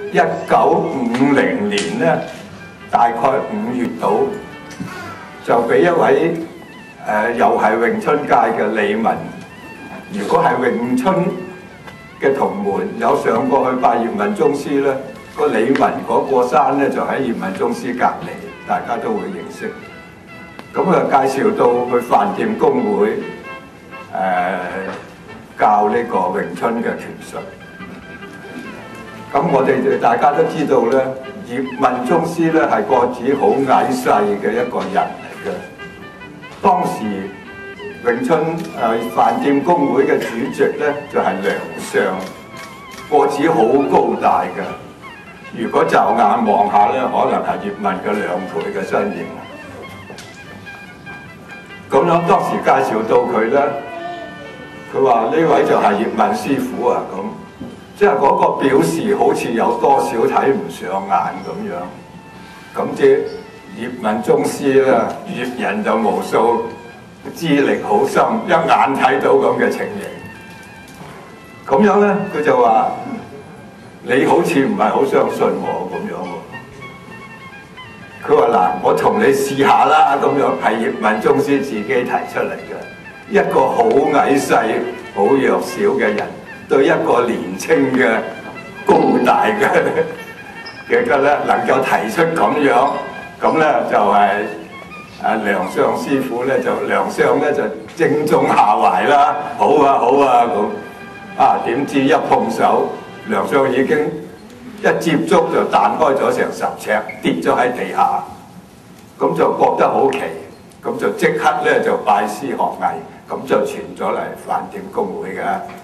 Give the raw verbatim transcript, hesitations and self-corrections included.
一九五零年咧，大概五月度就俾一位誒、呃、又係詠春界嘅李文，如果係詠春嘅同門有上過去拜葉問宗師咧，個李文嗰個山咧就喺葉問宗師隔離，大家都會認識。咁啊介紹到去飯店公會誒、呃、教呢個詠春嘅拳術。咁我哋大家都知道咧，葉問宗師咧係個子好矮細嘅一個人嚟嘅。當時詠春誒、呃、飯店公會嘅主席咧就係、是、梁相，個子好高大嘅。如果驟眼望下咧，可能係葉問嘅兩倍嘅身形。咁樣當時介紹到佢咧，佢話呢位就係葉問師傅啊咁。即係嗰個表示好似有多少睇唔上眼咁樣，咁即葉問宗師咧，閱人就無數，資歷好深，一眼睇到咁嘅情形。咁樣咧，佢就話：你好似唔係好相信我咁樣喎。佢話嗱，我同你試下啦，咁樣係葉問宗師自己提出嚟嘅，一個好矮細、好弱小嘅人。對一個年青嘅高大嘅嘅嘅咧，能夠提出咁樣，咁咧就係誒梁相師傅咧就梁相咧就正中下懷啦，好啊好啊咁，啊點知一碰手，梁相已經一接觸就彈開咗成十尺，跌咗喺地下，咁就覺得好奇，咁就即刻咧就拜師學藝，咁就傳咗嚟飯店公會嘅。